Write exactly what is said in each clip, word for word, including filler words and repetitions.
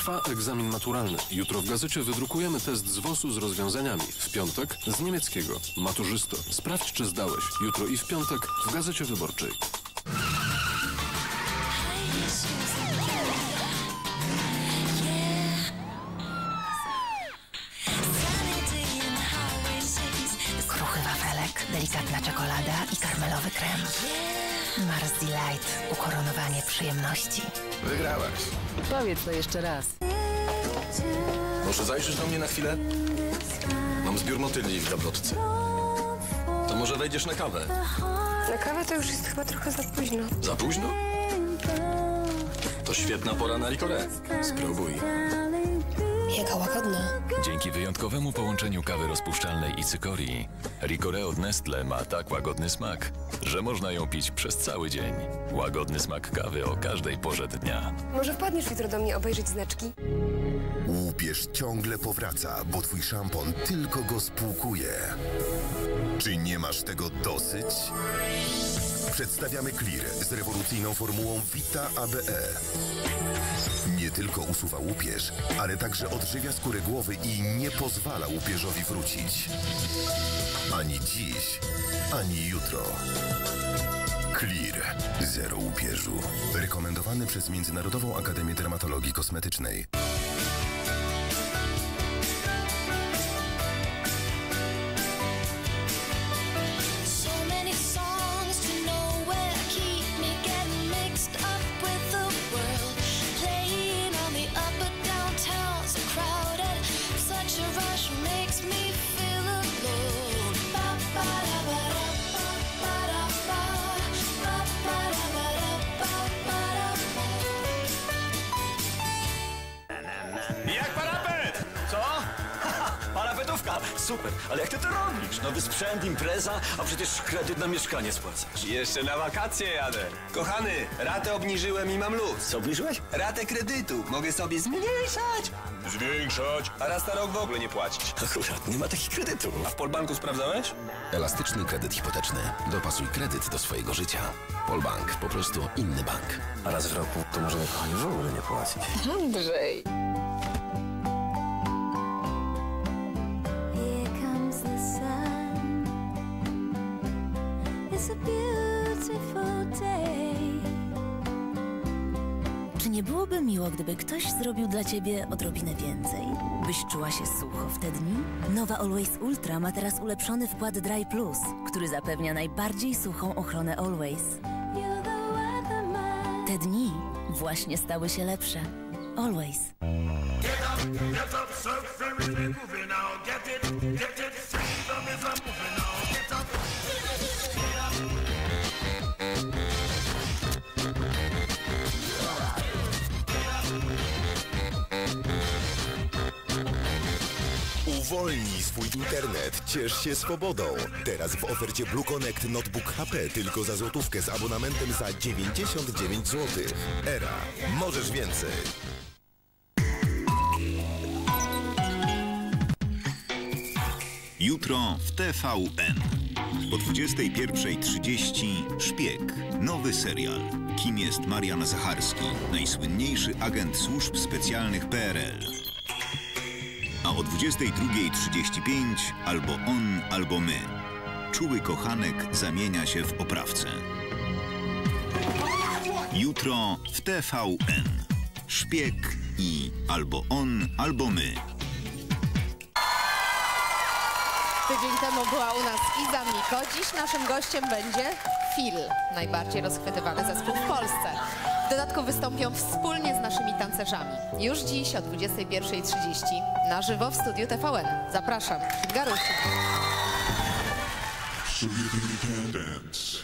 Trwa egzamin maturalny. Jutro w gazecie wydrukujemy test z wosu z rozwiązaniami. W piątek z niemieckiego. Maturzysto, sprawdź, czy zdałeś. Jutro i w piątek w Gazecie Wyborczej. Kruchy wafelek, delikatna czekolada i karmelowy krem. Mars Delight. Ukoronowanie przyjemności. Wygrałaś. Powiedz to jeszcze raz. Może zajrzysz do mnie na chwilę? Mam zbiór motyli w gablotce. To może wejdziesz na kawę? Na kawę to już jest chyba trochę za późno. Za późno? To świetna pora na Ricoré. Spróbuj. Jaka łagodna. Dzięki wyjątkowemu połączeniu kawy rozpuszczalnej i cykorii, Ricoré od Nestle ma tak łagodny smak, że można ją pić przez cały dzień. Łagodny smak kawy o każdej porze dnia. Może wpadniesz jutro do mnie obejrzeć znaczki? Łupież ciągle powraca, bo twój szampon tylko go spłukuje. Czy nie masz tego dosyć? Przedstawiamy Clear z rewolucyjną formułą Vita A B E. Nie tylko usuwa łupież, ale także odżywia skórę głowy i nie pozwala łupieżowi wrócić. Ani dziś, ani jutro. Clear. Zero łupieżu. Rekomendowany przez Międzynarodową Akademię Dermatologii Kosmetycznej. Super, ale jak ty to robisz? Nowy sprzęt, impreza, a przecież kredyt na mieszkanie spłacasz. Jeszcze na wakacje jadę. Kochany, ratę obniżyłem i mam luz. Co obniżyłeś? Ratę kredytu. Mogę sobie zmniejszać. Zwiększać. A raz na rok w ogóle nie płacić. Akurat, nie ma takich kredytów. A w Polbanku sprawdzałeś? Elastyczny kredyt hipoteczny. Dopasuj kredyt do swojego życia. Polbank, po prostu inny bank. A raz w roku to możemy, kochani, w ogóle nie płacić. Andrzej. Czy nie byłoby miło, gdyby ktoś zrobił dla ciebie odrobinę więcej? Byś czuła się sucho w te dni? Nowa Always Ultra ma teraz ulepszony wkład Dry Plus, który zapewnia najbardziej suchą ochronę Always. Te dni właśnie stały się lepsze. Always. Uwolnij swój internet, ciesz się swobodą. Teraz w ofercie Blue Connect Notebook H P tylko za złotówkę z abonamentem za dziewięćdziesiąt dziewięć złotych. Era. Możesz więcej. Jutro w T V N. O dwudziestej pierwszej trzydzieści Szpieg. Nowy serial. Kim jest Marian Zacharski, najsłynniejszy agent służb specjalnych P R L. A o dwudziestej drugiej trzydzieści pięć albo on, albo my. Czuły kochanek zamienia się w oprawcę. Jutro w T V N. Szpieg i albo on, albo my. Tydzień temu była u nas Iza Miko. Dziś naszym gościem będzie Phil, najbardziej rozchwytywany zespół w Polsce. W dodatku wystąpią wspólnie z naszymi tancerzami. Już dziś o dwudziestej pierwszej trzydzieści na żywo w studiu T V N. Zapraszam, Garusi. So you think you can dance?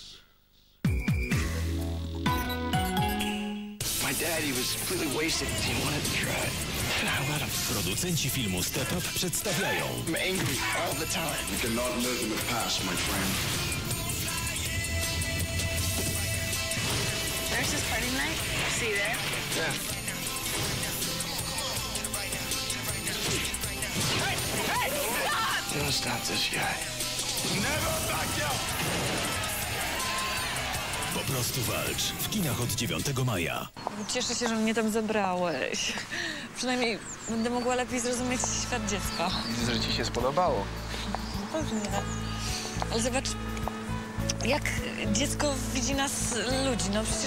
My daddy was completely wasted. He wanted to try. I let him. Producenci filmu Step Up przedstawiają I'm angry all the time. You cannot live in the past, my friend. Nurse's party night? See you there? Yeah. Hey! Hey! Stop! You don't stop this guy. Never back down! po prostu walcz. W kinach od dziewiątego maja. Cieszę się, że mnie tam zabrałeś. Przynajmniej będę mogła lepiej zrozumieć świat dziecka. Widzę, że ci się spodobało. Pewnie. Ale zobacz, jak dziecko widzi nas ludzi. No przecież